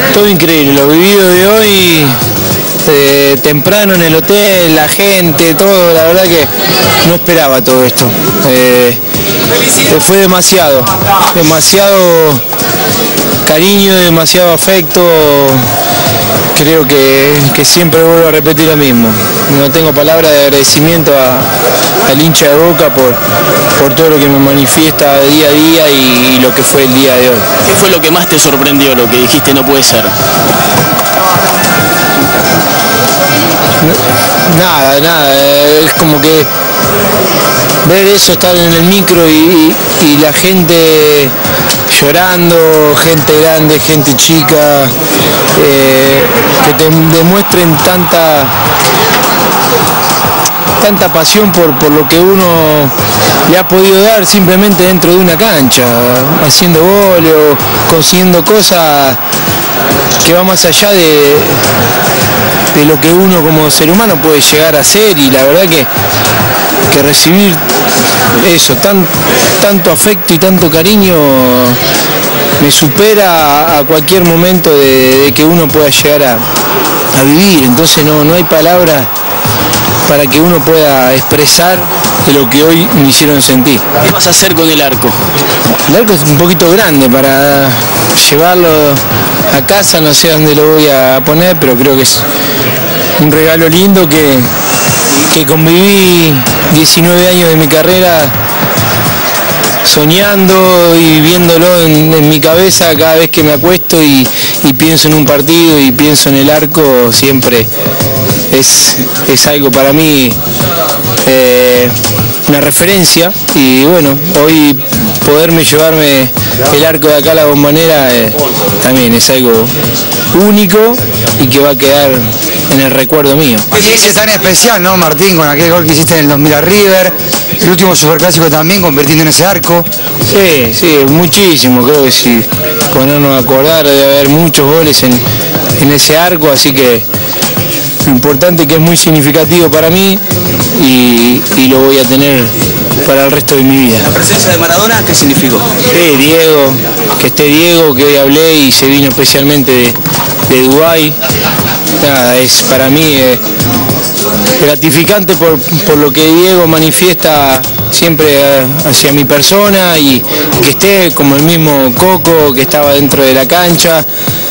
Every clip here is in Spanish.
Todo increíble, lo vivido de hoy, temprano en el hotel, la gente, todo, la verdad que no esperaba todo esto. Fue demasiado cariño, demasiado afecto. Creo que siempre vuelvo a repetir lo mismo. No tengo palabras de agradecimiento al hincha de Boca por todo lo que me manifiesta día a día y lo que fue el día de hoy. ¿Qué fue lo que más te sorprendió, lo que dijiste no puede ser? Nada, es como que ver eso, estar en el micro y la gente llorando, gente grande, gente chica, que te demuestren tanta pasión por lo que uno le ha podido dar simplemente dentro de una cancha, haciendo goles o consiguiendo cosas que va más allá de lo que uno como ser humano puede llegar a hacer, y la verdad que recibir eso, tanto afecto y tanto cariño me supera a cualquier momento de que uno pueda llegar a vivir. Entonces no hay palabras para que uno pueda expresar de lo que hoy me hicieron sentir. ¿Qué vas a hacer con el arco? El arco es un poquito grande para llevarlo a casa, no sé dónde lo voy a poner, pero creo que es un regalo lindo que conviví 19 años de mi carrera soñando y viéndolo en mi cabeza cada vez que me acuesto y pienso en un partido y pienso en el arco. Siempre es algo para mí, una referencia, y bueno, hoy poderme llevarme el arco de acá a la Bombonera también es algo único y que va a quedar en el recuerdo mío. ¿Qué te dice tan especial, no, Martín, con aquel gol que hiciste en el 2000 a River, el último superclásico también convirtiendo en ese arco? Sí, muchísimo, creo que sí, ponernos a acordar de haber muchos goles en ese arco, así que lo importante que es muy significativo para mí y lo voy a tener para el resto de mi vida. ¿La presencia de Maradona qué significó? Sí, Diego, que esté Diego, que hoy hablé y se vino especialmente de Dubái. Nada, es para mí gratificante por lo que Diego manifiesta siempre hacia mi persona, y que esté como el mismo Coco que estaba dentro de la cancha.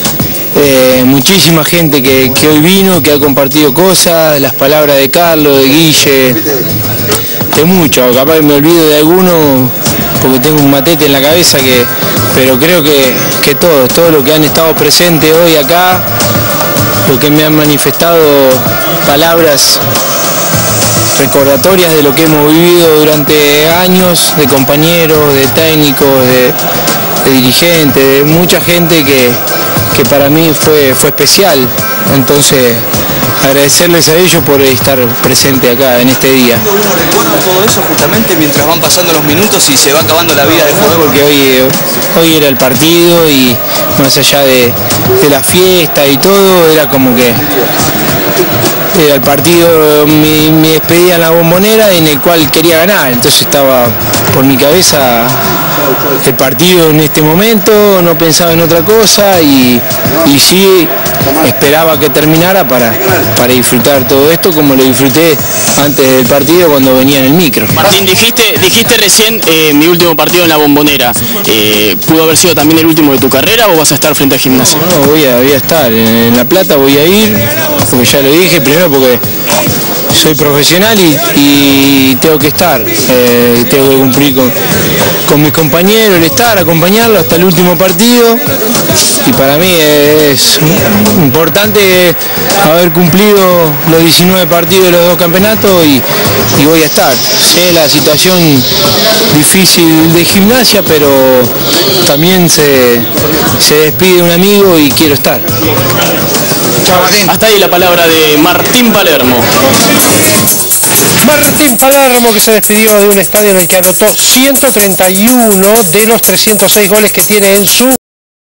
Muchísima gente que hoy vino, que ha compartido cosas, las palabras de Carlos, de Guille, de muchos, capaz me olvido de alguno porque tengo un matete en la cabeza, pero creo que todo lo que han estado presentes hoy acá, lo que me han manifestado palabras recordatorias de lo que hemos vivido durante años, de compañeros, de técnicos, de dirigentes, de mucha gente que para mí fue especial. Entonces, agradecerles a ellos por estar presente acá en este día. ¿Uno recuerda todo eso justamente mientras van pasando los minutos y se va acabando la vida de fútbol? Porque hoy era el partido, y más allá de la fiesta y todo, era como que era el partido, mi despedida en la Bombonera, en el cual quería ganar. Entonces estaba por mi cabeza el partido en este momento, no pensaba en otra cosa, y sí esperaba que terminara para disfrutar todo esto como lo disfruté antes del partido cuando venía en el micro. Martín, dijiste recién mi último partido en la Bombonera. ¿Pudo haber sido también el último de tu carrera o vas a estar frente a Gimnasia? No, voy a estar en La Plata, voy a ir, porque ya lo dije, primero porque soy profesional y tengo que estar, tengo que cumplir con mis compañeros, el estar, acompañarlo hasta el último partido, y para mí es importante haber cumplido los 19 partidos de los 2 campeonatos y voy a estar. Sé la situación difícil de Gimnasia, pero también se despide un amigo y quiero estar. Chao, Martín. Hasta ahí la palabra de Martín Palermo. Martín Palermo, que se despidió de un estadio en el que anotó 131 de los 306 goles que tiene en su